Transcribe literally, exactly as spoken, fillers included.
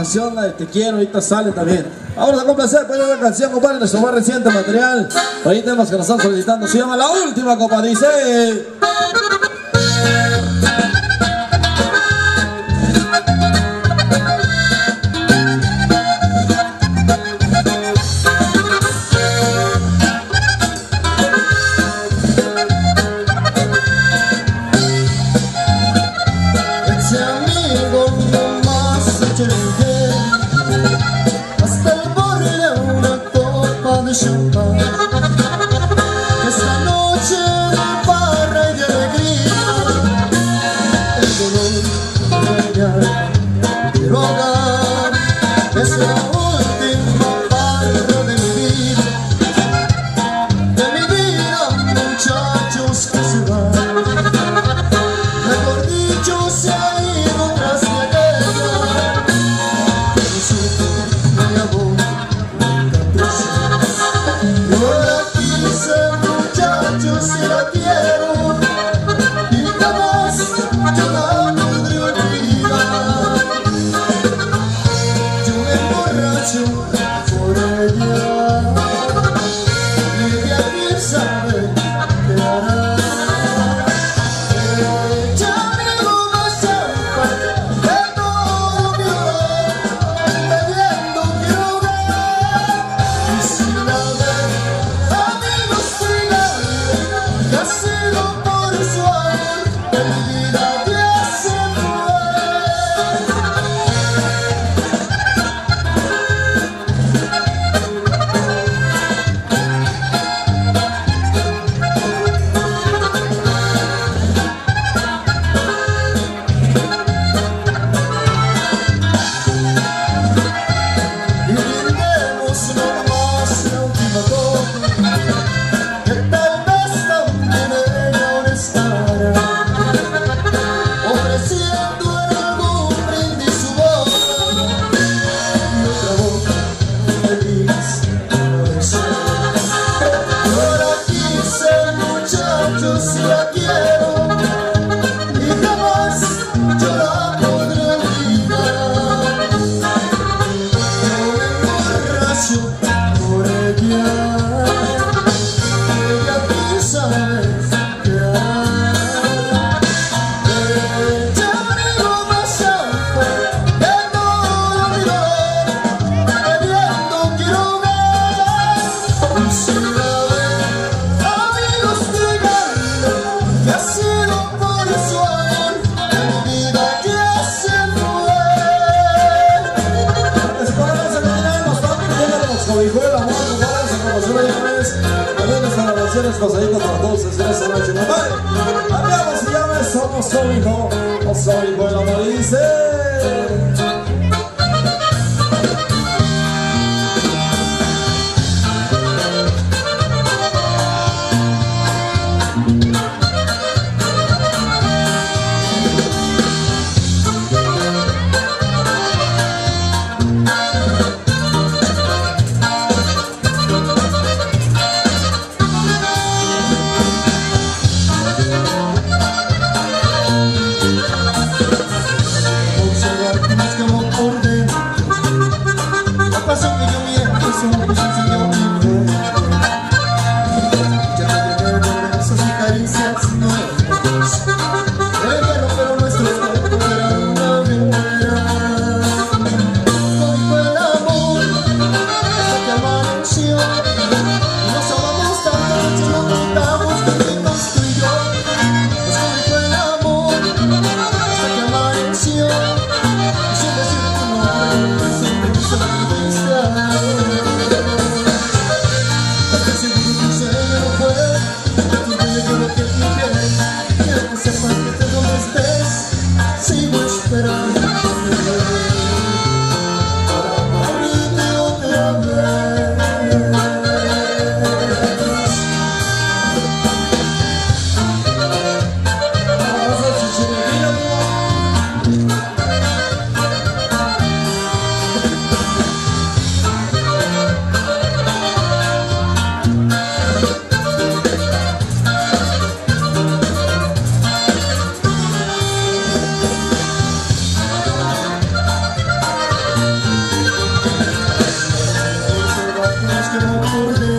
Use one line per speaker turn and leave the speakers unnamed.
canción, la de Te Quiero, ahorita sale también. Vamos a complacer por una canción, compadre, nuestro más reciente material. Ahí temas que nos están solicitando, se llama La Última, compadre, dice...
Hasta el borde de una copa de champán. Esta noche de farra y de alegría, el dolor de mi alma quiero ahogar. Es la última farra de mi vida, de mi vida, muchachos que se van. Mejor dicho, se ha ido tras de aquella. Si la quiero y jamás yo la podré olvidar. Yo me emborracho por ella y ella quién sabe qué hará. Ella me toma champán de todo mi dolor, bebiendo quiero ver. Y si la ve, amigos, que ha sido por su amor, mi vida ya se y brindemos nomás la última copa, que tal vez también ella ahora estará ofreciendo en algún brindis su boca y otra boca feliz para besar. Y ahora quise, muchachos, si la quiero y jamás yo la podré olvidar. Yo me emborracho por ella, ella quién sabe qué hará. Ella me toma champán de todo mi dolor, bebiendo quiero ver. Y si la ve, amigos, díganle que ha sido por su amor, mi vida ya se fue.
Esperamos a terminarnos, también nos cobijó el amor, compadre, se conoció una vez. También nuestras relaciones pasaditas para todos ustedes esta noche, compadre. Hablamos y llames, somos cobijó, nos cobijó el amor y dice...
Observar quemó por dentro.